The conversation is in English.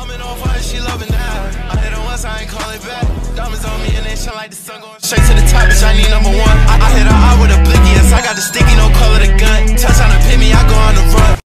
I'm in on fire, she loving that. I hit her once, I ain't call it back. Diamonds on me and they shine like the sun going straight to the top, bitch, I need number one. I hit her eye with a blicky, yes, I got the stick.